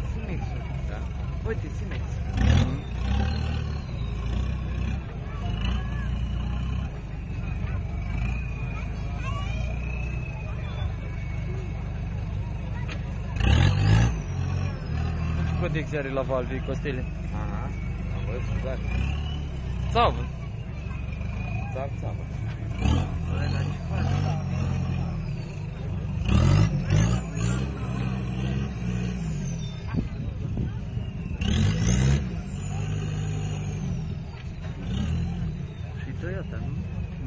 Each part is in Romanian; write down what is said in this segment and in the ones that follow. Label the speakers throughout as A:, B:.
A: Simex-ul.
B: Da?
A: Uite, Simex.
C: Ce protecție are la valve, Costele?
B: Aha, am văzut doar.
C: Țavă.
B: Țavă.
A: Băi, dar ce faci? Și Toyota, nu?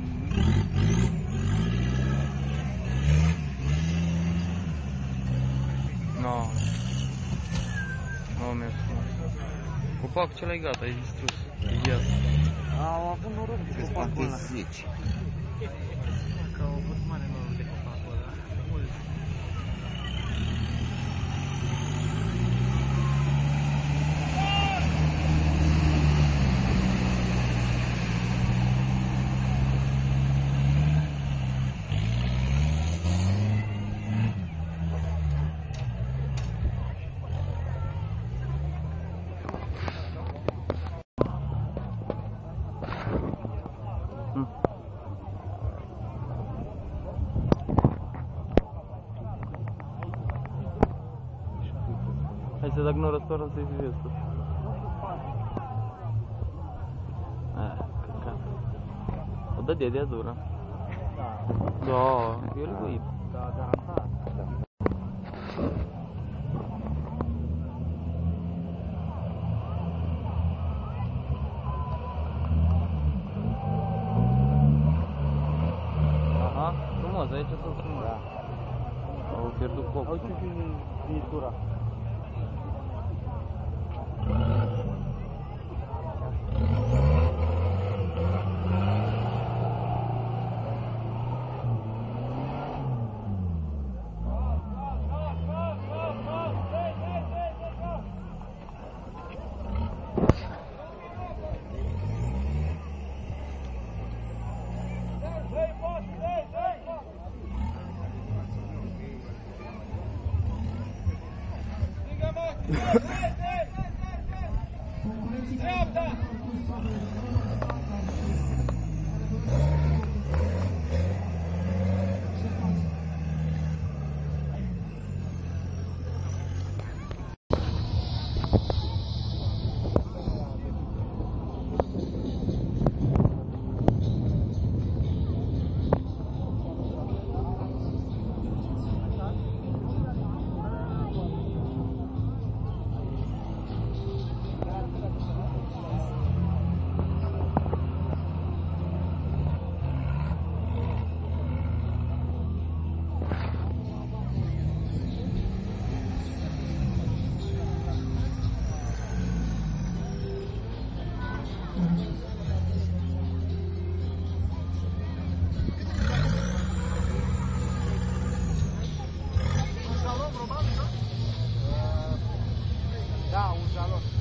C: No. Nu mi-a spus. Copacul acela e gata, e distrus. E gheat.
A: Au avut noroc de copacul ăla.
B: 10.
A: Că au avut mare noroc de copacul ăla. Mult.
C: Hai să dacă nu răstoară să-i fi vestul. Căcat. O dă de dură. Da, eu le voi.
A: Da, garantat.
C: Aha, frumos, aici sunt frumos.
B: Da.
C: Au pierdut focul.
A: Uite din viitura. Da, un jalon.